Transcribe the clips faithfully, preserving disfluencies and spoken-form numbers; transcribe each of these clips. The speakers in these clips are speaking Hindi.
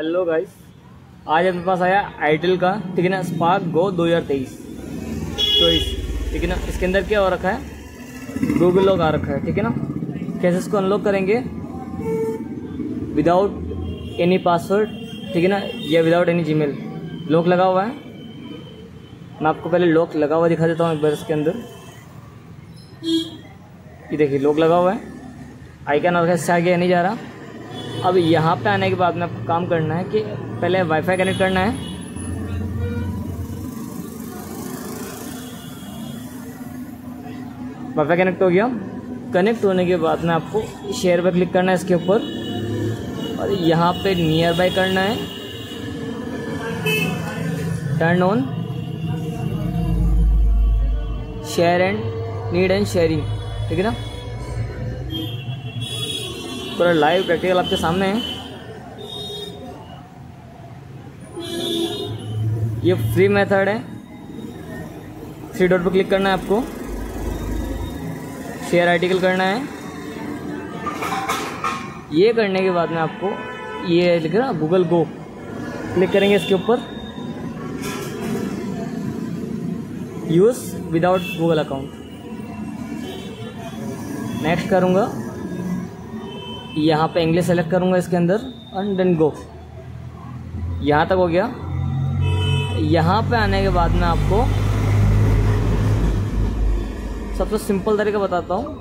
हेलो गाइस, आज अपने पास आया आईटेल का, ठीक है ना, स्पार्क गो दो हज़ार तेईस चौबीस, ठीक है ना। इसके अंदर क्या हो रखा है, गूगल लॉक आ रखा है, ठीक है ना। कैसे इसको अनलॉक करेंगे, विदाउट एनी पासवर्ड, ठीक है ना, या विदाउट एनी जीमेल। लॉक लगा हुआ है, मैं आपको पहले लॉक लगा हुआ दिखा देता हूँ एक बार। इसके अंदर ये देखिए लॉक लगा हुआ है, आइकन और से आगे नहीं जा रहा। अब यहाँ पे आने के बाद में आपको काम करना है कि पहले वाईफाई कनेक्ट करना है। वाईफाई कनेक्ट हो गया। कनेक्ट होने के बाद में आपको शेयर पर क्लिक करना है इसके ऊपर, और यहाँ पे नियर बाय करना है, turn on share and need and sharing, ठीक है ना। पूरा लाइव प्रैक्टिकल आपके सामने है। ये फ्री मेथड है। थ्री डॉट पर क्लिक करना है आपको, शेयर आर्टिकल करना है। ये करने के बाद में आपको ये लिख रहा गूगल गो, क्लिक करेंगे इसके ऊपर, use without Google account. Next करूँगा, यहाँ पे इंग्लिश सेलेक्ट करूँगा इसके अंदर, एंड देन गो। यहाँ तक हो गया। यहाँ पे आने के बाद में आपको सबसे सिंपल तरीका बताता हूँ,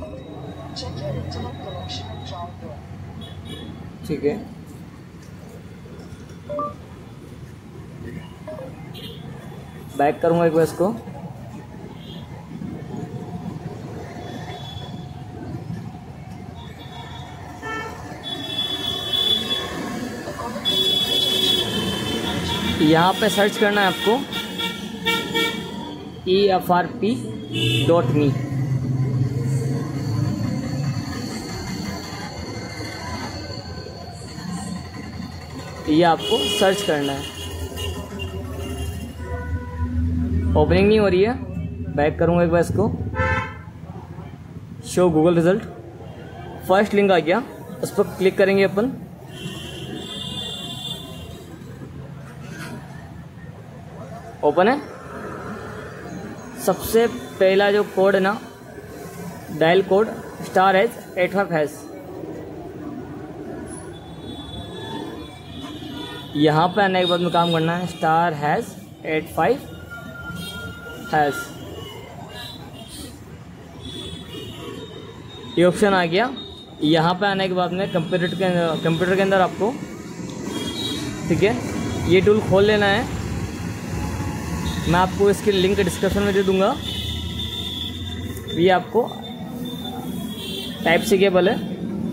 ठीक है। बैक करूँगा एक बार इसको, यहाँ पे सर्च करना है आपको E F R P dot me. ये आपको सर्च करना है। ओपनिंग नहीं हो रही है, बैक करूँगा एक बार इसको, show Google result. First link आ गया, उस पर क्लिक करेंगे अपन। ओपन है। सबसे पहला जो कोड है ना, dial code star H eight five hash, यहाँ पे आने के बाद में काम करना है, star hash eight five hash. ये ऑप्शन आ गया। यहाँ पे आने के बाद में कंप्यूटर के कंप्यूटर के अंदर आपको, ठीक है, ये टूल खोल लेना है। मैं आपको इसकी लिंक डिस्क्रिप्शन में दे दूंगा। ये आपको टाइप सी केबल है,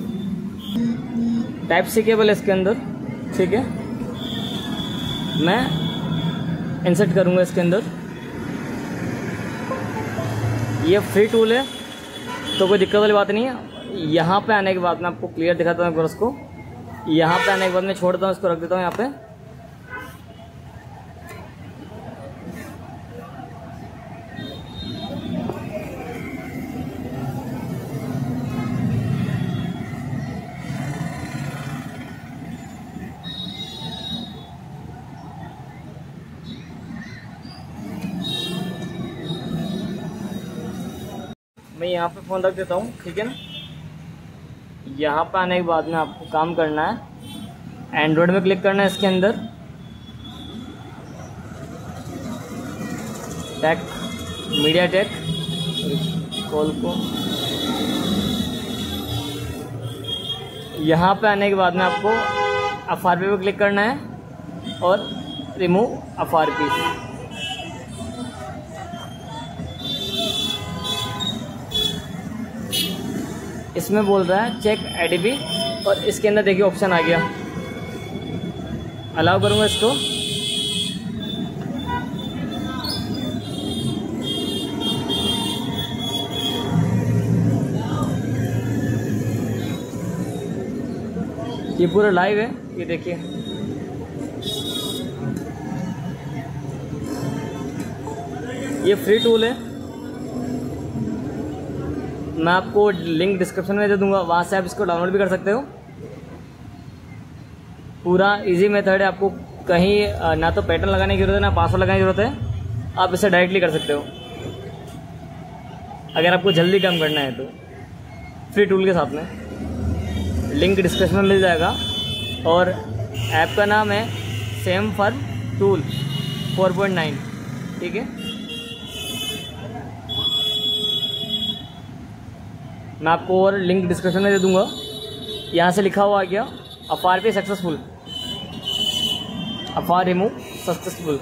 टाइप सी केबल है इसके अंदर, ठीक है। मैं इंसर्ट करूंगा इसके अंदर। ये फ्री टूल है तो कोई दिक्कत वाली बात नहीं है। यहाँ पे आने के बाद मैं आपको क्लियर दिखाता हूँ एक बार उसको। यहाँ पे आने के बाद मैं छोड़ देता हूँ, इसको रख देता हूँ यहाँ पे। मैं यहाँ पे फ़ोन रख देता हूँ, ठीक है ना। यहाँ पे आने के बाद में आपको काम करना है, एंड्रॉयड में क्लिक करना है इसके अंदर, टेक मीडिया टेक कॉल को। यहाँ पे आने के बाद में आपको एफ आर पी पे क्लिक करना है और रिमूव एफ आर पी। इसमें बोल रहा है चेक एडीबी, और इसके अंदर देखिए ऑप्शन आ गया, अलाउ करूँगा इसको। ये पूरा लाइव है, ये देखिए। ये फ्री टूल है, मैं आपको लिंक डिस्क्रिप्शन में दे दूंगा, वहाँ से आप इसको डाउनलोड भी कर सकते हो। पूरा इजी मेथड है, आपको कहीं ना तो पैटर्न लगाने की जरूरत है ना पासवर्ड लगाने की जरूरत है, आप इसे डायरेक्टली कर सकते हो अगर आपको जल्दी काम करना है तो, फ्री टूल के साथ में। लिंक डिस्क्रिप्शन में मिल जाएगा और ऐप का नाम है SamFirm tool four point nine, ठीक है। मैं आपको और लिंक डिस्क्रिप्शन में दे दूंगा। यहाँ से लिखा हुआ आ गया अफार पे सक्सेसफुल, अफार रिमूव सक्सेसफुल।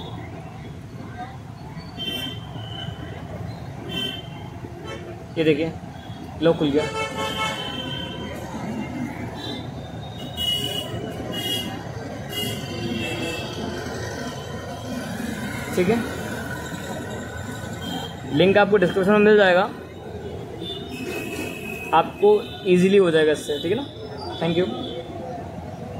ये देखिए लो खुल गया। ठीक है, लिंक आपको डिस्क्रिप्शन में मिल जाएगा, आपको इजीली हो जाएगा इससे, ठीक है ना। Thank you.